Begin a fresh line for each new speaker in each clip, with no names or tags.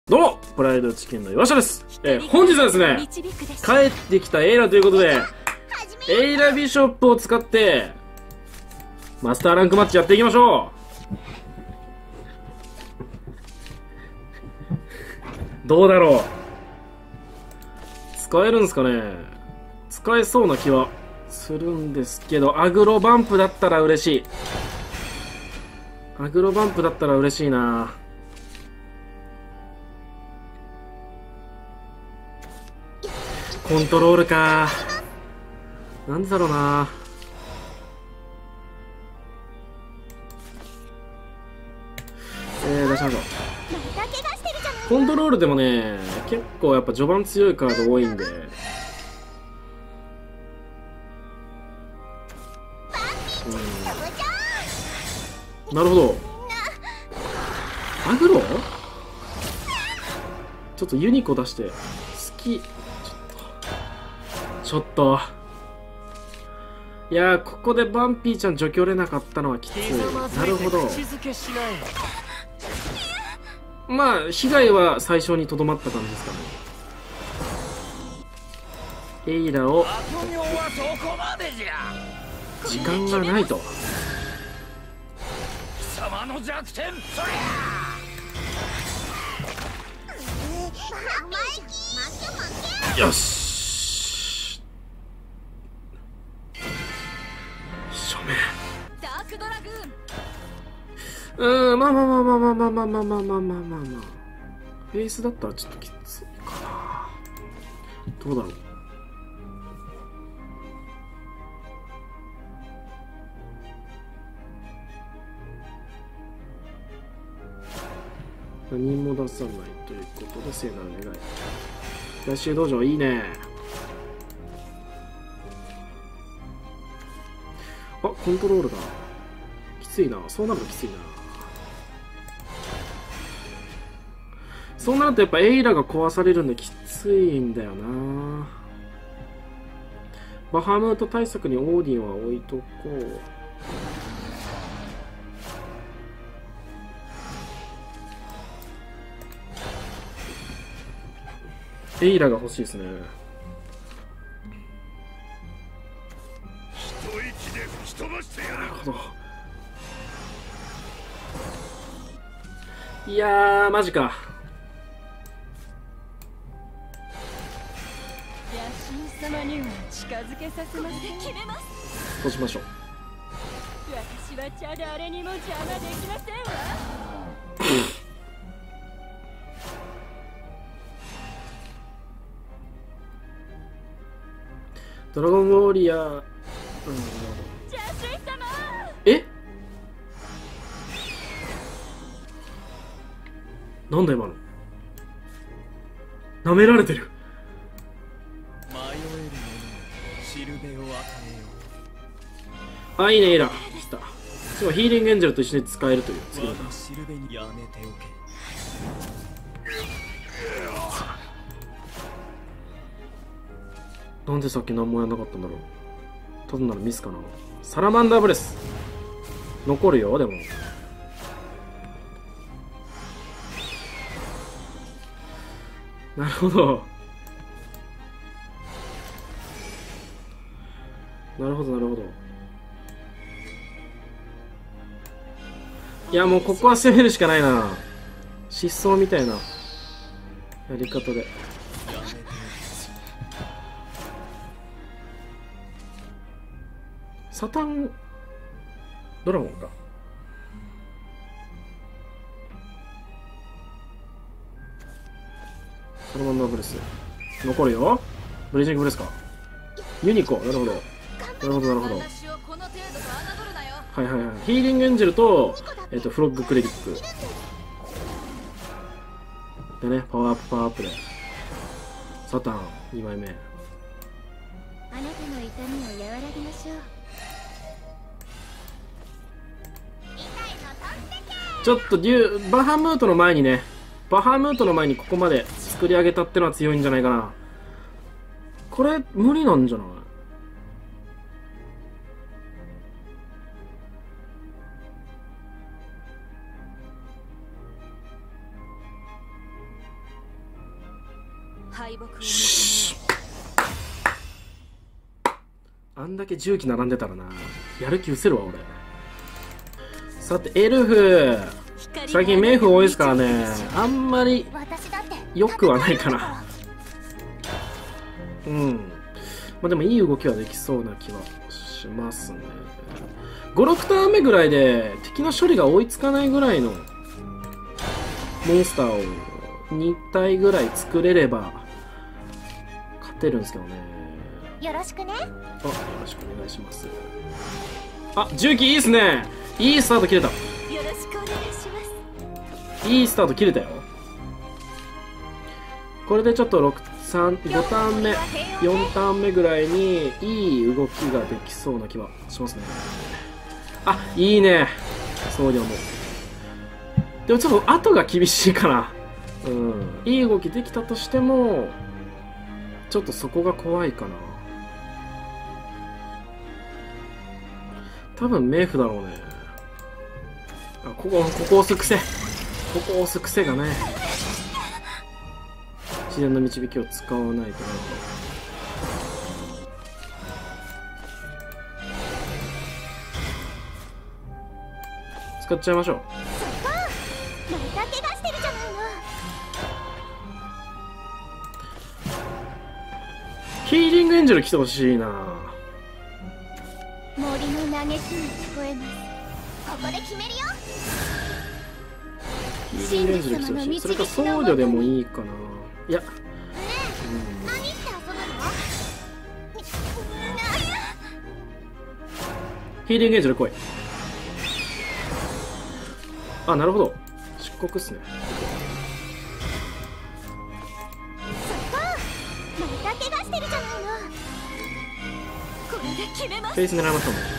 どうもプライドチキンの岩下です。本日はですね、帰ってきたエイラということで、エイラビショップを使ってマスターランクマッチやっていきましょう。どうだろう、使えるんですかね。使えそうな気はするんですけど、アグロバンプだったら嬉しい。アグロバンプだったら嬉しいな。コントロールか。なんでだろうな。出しましょう。コントロールでもね、結構やっぱ序盤強いカード多いんで。なるほど。アグロちょっとユニコ出して好き。ちょっといやー、ここでバンピーちゃん除去れなかったのはきつい。なるほど。まあ被害は最初にとどまった感じですかね。エイラを時間がないと。よし、正面。まあまあまあまあまあまあまあまあまあまあまあまあまあ。フェイスだったらちょっときついかな。どうだろう。何も出さないということで、聖なる願い。来週道場いいね。あ、コントロールだ。きついな。そうなるときついな。そうなるとやっぱエイラが壊されるんできついんだよな。バハムート対策にオーディンは置いとこう。エイラが欲しいですね。なるほど。いやー、マジか。そうしましょう。私は誰にも邪魔できませんわ。ドラゴンウォーリアー、え、なんだ今の。舐められてる。あ、いいね、エイラ。来た。すごい、ヒーリングエンジェルと一緒に使えるという次のターン。なんでさっき何もやんなかったんだろう。単なるミスかな。サラマンダーブレス残るよ。でもなるほど、なるほど、なるほど。いや、もうここは攻めるしかないな。失踪みたいなやり方で。サタンドラゴンか。そのまんまブレス残るよ。ブレージングブレスか。ユニコ。なるほど、なるほど、なるほど。はいはいはい。ヒーリングエンジェルと、フロッグクレディックでね、パワーアップパワーアップでサタン2枚目。あなたの痛みを和らげましょう。ちょっとバハムートの前にね、バハムートの前にここまで作り上げたってのは強いんじゃないかな。これ無理なんじゃない。 あんだけ重機並んでたらな、やる気失せるわ俺。さてエルフ、最近メイフ多いですからね、あんまり良くはないかな。うん、まあでもいい動きはできそうな気はしますね。5、6ターン目ぐらいで敵の処理が追いつかないぐらいのモンスターを2体ぐらい作れれば勝てるんですけどね。
よろしくね。
あ、よろしくお願いします。あ、重機いいっすね。いいスタート切れた。
よろしくお願いします。
いいスタート切れたよ。これでちょっと5ターン目、4ターン目ぐらいにいい動きができそうな気はしますね。あ、いいね。そうでも。でもちょっと後が厳しいかな。うん。いい動きできたとしても、ちょっとそこが怖いかな。多分冥府だろうね。あ、ここ押す癖。ここ押す癖がね。自然の導きを使わないとな。使っちゃいましょう。
また怪我してるじゃないの。
ヒーリングエンジェル来てほしいな。
森の嘆きが聞こえます。ここで決めるよ。
ヒーリングエンジェル来てほしい。それか僧侶でもいいかな。いや、
何して遊ぶの？
ヒーリングエンジェル来い。あ、なるほど。漆黒っすね。
また怪我してるじゃないの。これで決めます。
フェイス狙いましょうね。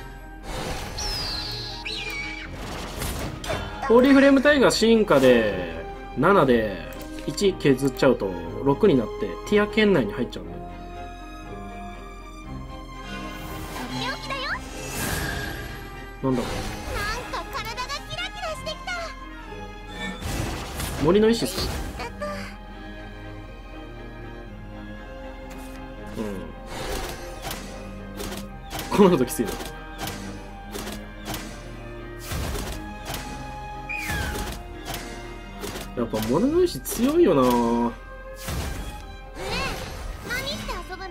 ホーリーフレームタイガー進化で7で1削っちゃうと6になってティア圏内に入っちゃうんで。なんだろう。
なんか体がキラキラしてきた。
森の石っすか。うん。この後きついな。やっぱ森の石強いよな。
ねえ、何して遊ぶの？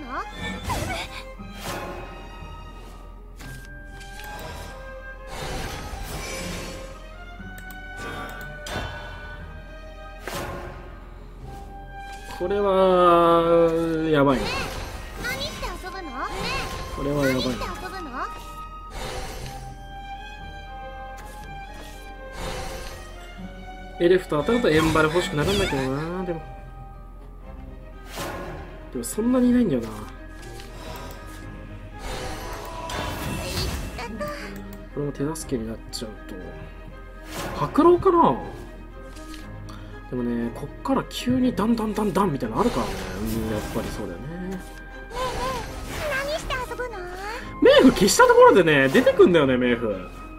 これはやばいな。
何して遊ぶの？
これはやばいな。
何して遊ぶの？
エレフと当たるとエンバル欲しくなるんだけどな。でもそんなにいないんだよな。これも手助けになっちゃうと白狼かな。でもね、こっから急にダンダンダンダンみたいなのあるからね。やっぱりそうだよね。
ねえねえ、何して遊ぶの？
メイフ消したところでね、出てくんだよね、メイフ。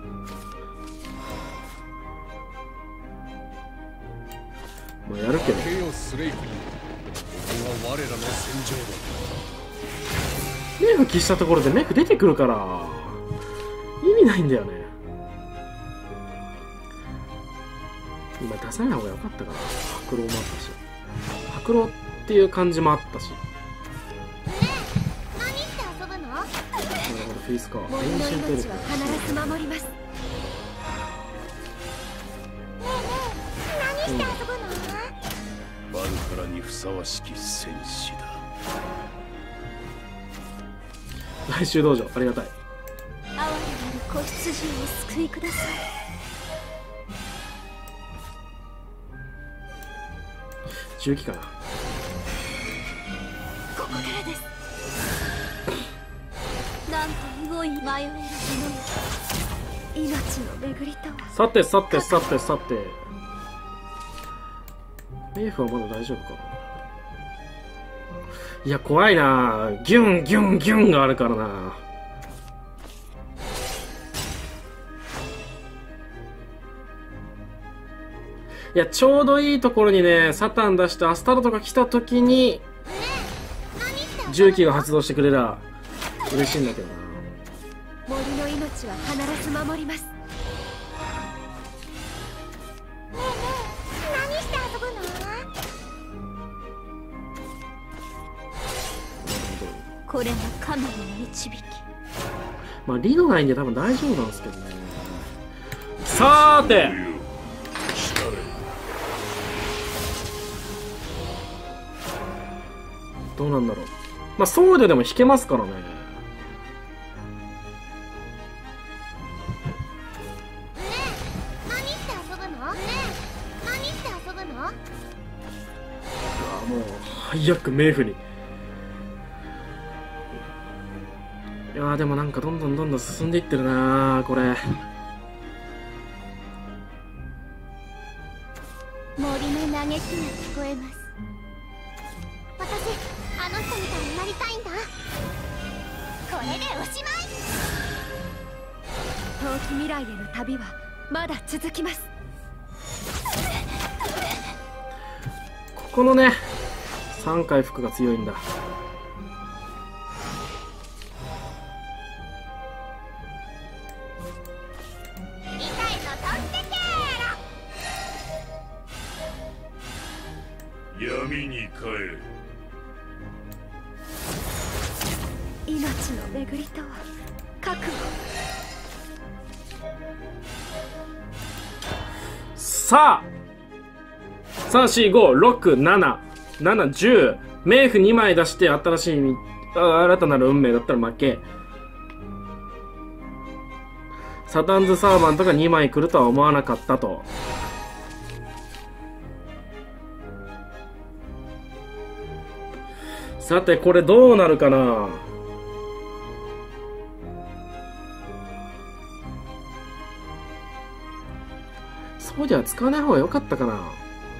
まあやるけど。メイフ消したところでメイフ出てくるから意味ないんだよね。今出さない方が良かったから白狼もあったし、白狼っていう感じもあったし。
何して遊ぶの？
なるほど、フェイスか。
森の命は必ず守ります。ねえねえ、何して遊ぶの？
バルカラにふさわしき戦士だ。
来週道場ありがたい。
哀れなる子羊を救いください。
重機かな。
ここからです。なんと動い迷える者よ、命の巡りとは。
さてさてさてさて、メイフはまだ大丈夫か。いや怖いな。ギュンギュンギュンがあるからな。 いや、ちょうどいいところにね、サタン出してアスタロとか来た時に、重機が発動してくれりゃ嬉しいんだけどな。
森の命は必ず守ります。ねえねえ、何して遊ぶの？これが神の導き。
まあリノないんで多分大丈夫なんですけどね。さーて、どうなんだろう。まあソウルでも弾けますからね。もう早く冥府に。いやーでもなんかどんどん進んでいってるなーこれ。
森の嘆きが聞こえます。私あの人みたいになりたいんだ。これでおしまい。遠き未来への旅はまだ続きます。
このね3回服が強いんだ。
闇に帰れ。
命の巡りとは覚悟。
さあ3456710冥府2枚出して新しい新たなる運命だったら負け。サタンズサーバントが2枚来るとは思わなかったと。さてこれどうなるかな。そうでは使わない方が良かったかな。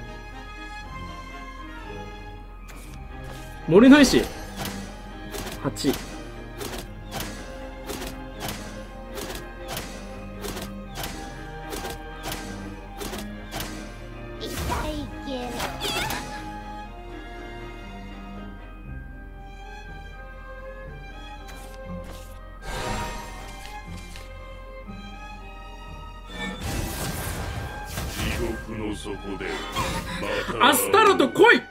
森の石8。
の底で
アスタロと来い。
ね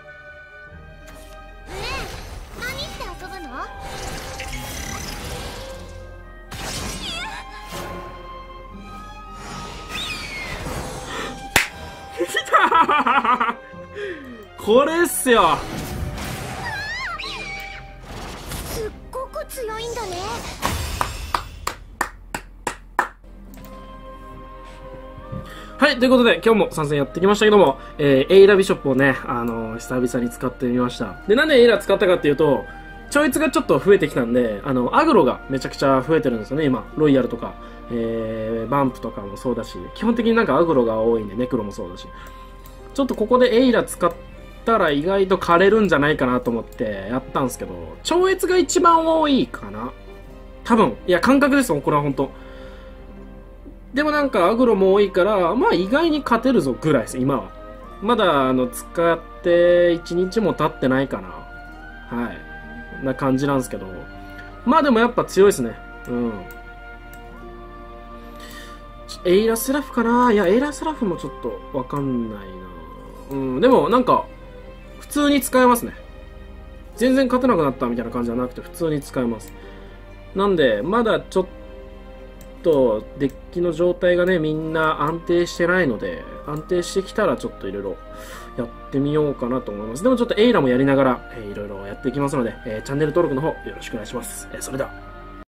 え、何して遊ぶの？
来たこれっすよ。
すっごく強いんだね。
はい、ということで、今日も参戦やってきましたけども、エイラビショップをね、久々に使ってみました。で、なんでエイラ使ったかっていうと、超越がちょっと増えてきたんで、アグロがめちゃくちゃ増えてるんですよね、今。ロイヤルとか、バンプとかもそうだし、基本的になんかアグロが多いんで、ネクロもそうだし。ちょっとここでエイラ使ったら意外と枯れるんじゃないかなと思ってやったんですけど、超越が一番多いかな多分。いや、感覚ですよ、これは本当。でもなんかアグロも多いから、まあ意外に勝てるぞぐらいです、今は。まだ使って1日も経ってないかな。はい。こんな感じなんですけど。まあでもやっぱ強いですね。うん。エイラスラフかな。いや、エイラスラフもちょっとわかんないな。うん。でもなんか、普通に使えますね。全然勝てなくなったみたいな感じじゃなくて、普通に使えます。なんで、まだちょっと、デッキの状態がねみんな安定してないので、安定してきたらちょっといろいろやってみようかなと思います。でもちょっとエイラもやりながらいろいろやっていきますので、チャンネル登録の方よろしくお願いします。それでは。